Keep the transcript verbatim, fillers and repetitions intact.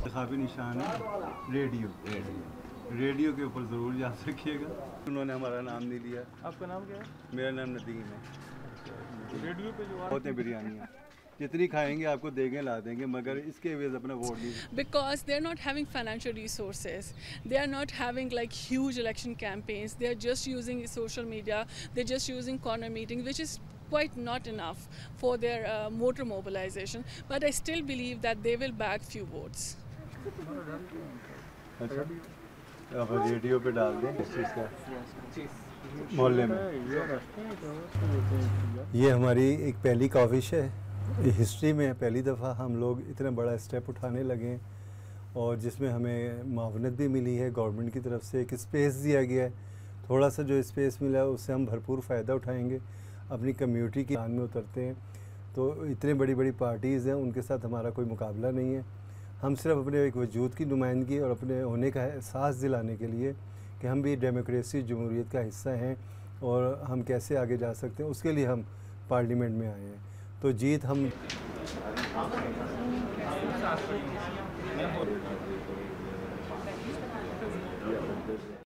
काफ़ी निशान है रेडियो रेडियो रेडियो के ऊपर ज़रूर याद रखिएगा। उन्होंने हमारा नाम नहीं लिया। आपका नाम क्या है? मेरा नाम नदीम है। रेडियो पे जो होते हैं बिरयानियाँ, जितनी खाएंगे आपको देंगे ला देंगे, मगर इसके एवज अपना वोट नहीं। Because they're not having financial resources, they are not having like huge election campaigns, they are just using social media, they're just using corner meetings, which is quite not enough for their uh, motor mobilization. But I still believe that they will bag few votes. अच्छा, अब radio पे डाल दें इस चीज़ का मोहल्ले में। ये हमारी एक पहली कॉफिश है, हिस्ट्री में पहली दफ़ा हम लोग इतना बड़ा स्टेप उठाने लगे और जिसमें हमें मावनत भी मिली है गवर्नमेंट की तरफ से, एक स्पेस दिया गया है। थोड़ा सा जो स्पेस मिला है उससे हम भरपूर फ़ायदा उठाएंगे, अपनी कम्युनिटी की जान में उतरते हैं। तो इतने बड़ी बड़ी पार्टीज़ हैं, उनके साथ हमारा कोई मुकाबला नहीं है। हम सिर्फ अपने एक वजूद की नुमाइंदगी और अपने होने का एहसास दिलाने के लिए कि हम भी डेमोक्रेसी जमहूरियत का हिस्सा हैं और हम कैसे आगे जा सकते हैं, उसके लिए हम पार्लियामेंट में आए हैं। तो जीत हम